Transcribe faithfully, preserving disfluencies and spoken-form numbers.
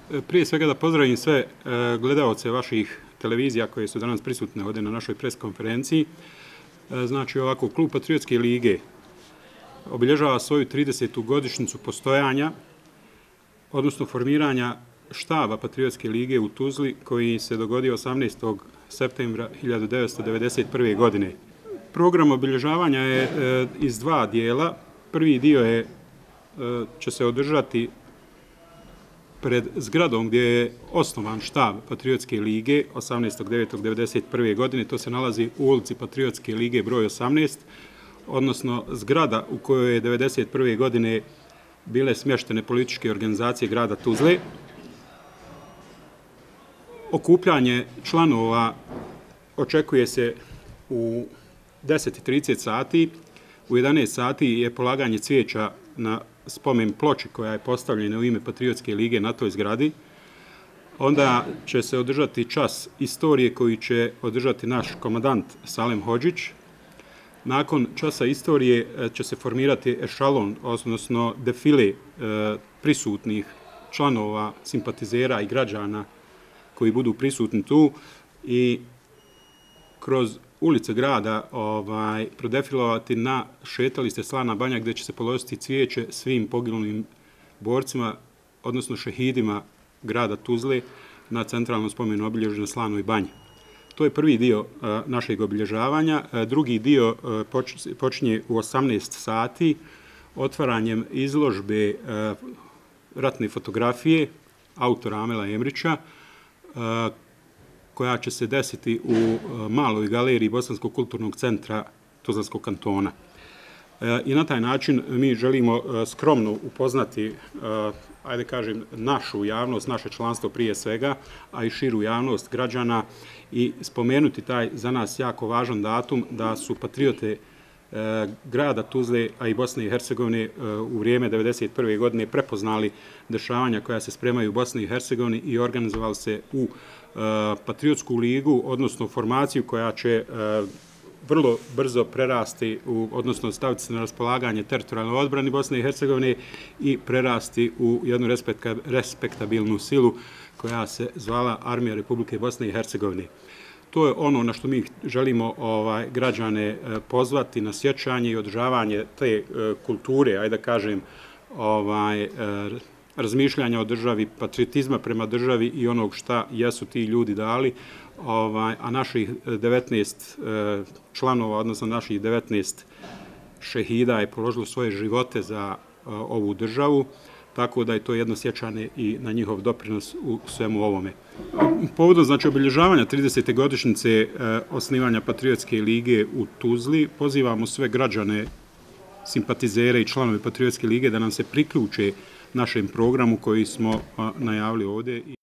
prije svega da pozdravim sve gledaoce vaših televizija koje su danas prisutne ovdje na našoj pres konferenciji. Znači ovako, Klub Patriotske lige obilježava svoju tridesetu godišnjicu postojanja, odnosno formiranja štaba Patriotske lige u Tuzli koji se dogodio osamnaestog septembra hiljadu devetsto devedeset prve. godine. Program obilježavanja je iz dva dijela. Prvi dio je, će se održati pred zgradom gdje je osnovan štab Patriotske lige osamnaestog devetog devedeset prve. godine. To se nalazi u ulici Patriotske lige broj osamnaest, odnosno zgrada u kojoj je devedeset prve. godine bile smještene političke organizacije grada Tuzle. Okupljanje članova očekuje se u deset i trideset sati. U jedanaest sati je polaganje cvijeća na spomen ploči koja je postavljena u ime Patriotske lige na toj zgradi. Onda će se održati čas istorije koji će održati naš komandant Salem Hodžić. Nakon časa istorije će se formirati ešalon, odnosno defile prisutnih članova, simpatizera i građana koji budu prisutni tu i kroz ulice grada ovaj, prodefilovati na šetalište Slana banja gdje će se položiti cvijeće svim poginulim borcima, odnosno šehidima grada Tuzle na centralnom spomenu obilježju na Slanoj banji. To je prvi dio a, našeg obilježavanja. A, drugi dio a, poč, počinje u osamnaest sati otvaranjem izložbe a, ratne fotografije autora Amela Emrića, a, koja će se desiti u maloj galeriji Bosanskog kulturnog centra Tuzlanskog kantona. I na taj način mi želimo skromno upoznati, ajde kažem, našu javnost, naše članstvo prije svega, a i širu javnost građana i spomenuti taj za nas jako važan datum da su patriote grada Tuzle, a i Bosne i Hercegovine u vrijeme devedeset prve. godine prepoznali dešavanja koja se spremaju u Bosni i Hercegovini i organizovali se u Patriotsku ligu, odnosno formaciju koja će vrlo brzo prerasti, u, odnosno staviti se na raspolaganje teritorijalnoj odbrani Bosne i Hercegovine i prerasti u jednu respektabilnu silu koja se zvala Armija Republike Bosne i Hercegovine. To je ono na što mi želimo ovaj, građane pozvati na sjećanje i održavanje te kulture, ajde da kažem, ovaj, razmišljanja o državi, patriotizma prema državi i onog šta jesu ti ljudi dali, ovaj, a naših devetnaest članova, odnosno naših devetnaest šehida je položilo svoje živote za ovu državu, tako da je to jedno sjećanje i na njihov doprinos u svemu ovome. Povodom znači obilježavanja tridesete godišnjice osnivanja Patriotske lige u Tuzli, pozivamo sve građane, simpatizere i članove Patriotske lige da nam se priključe našem programu koji smo najavili ovdje.